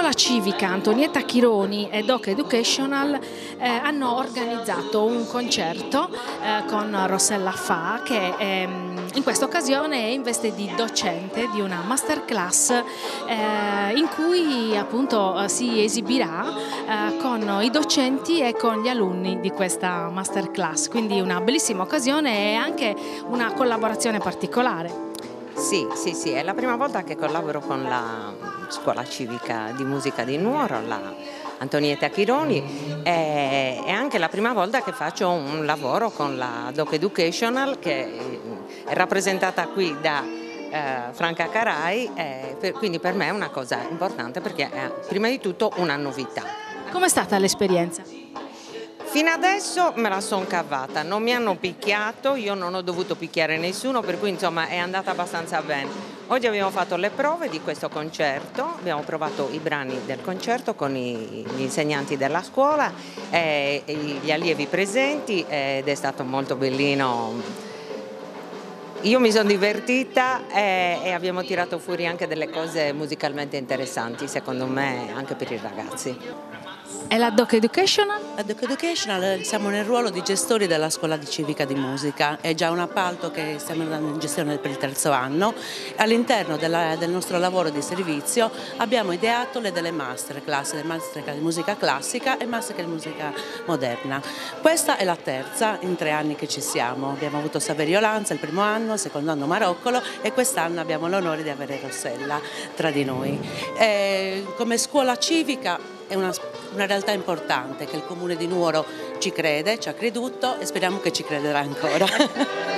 Scuola Civica Antonietta Chironi e Doc Educational hanno organizzato un concerto con Rossella Fa, che in questa occasione è in veste di docente di una masterclass in cui appunto si esibirà con i docenti e con gli alunni di questa masterclass, quindi una bellissima occasione e anche una collaborazione particolare. Sì, è la prima volta che collaboro con la Scuola Civica di Musica di Nuoro, la Antonietta Chironi, e anche la prima volta che faccio un lavoro con la Doc Educational, che è rappresentata qui da Franca Carai, quindi per me è una cosa importante perché è prima di tutto una novità. Com'è stata l'esperienza? Fino adesso me la sono cavata, non mi hanno picchiato, io non ho dovuto picchiare nessuno, per cui insomma è andata abbastanza bene. Oggi abbiamo fatto le prove di questo concerto, abbiamo provato i brani del concerto con gli insegnanti della scuola e gli allievi presenti ed è stato molto bellino. Io mi sono divertita e abbiamo tirato fuori anche delle cose musicalmente interessanti, secondo me, anche per i ragazzi. E la Doc Educational? La Doc Educational siamo nel ruolo di gestori della Scuola di Civica di Musica, è già un appalto che stiamo dando in gestione per il terzo anno. All'interno del nostro lavoro di servizio abbiamo ideato delle masterclass di musica classica e masterclass di musica moderna. Questa è la terza in 3 anni che ci siamo, abbiamo avuto Saverio Lanza il primo anno, il secondo anno Maroccolo e quest'anno abbiamo l'onore di avere Rossella tra di noi. Come scuola civica è una realtà importante che il Comune di Nuoro ci crede, ci ha creduto e speriamo che ci crederà ancora.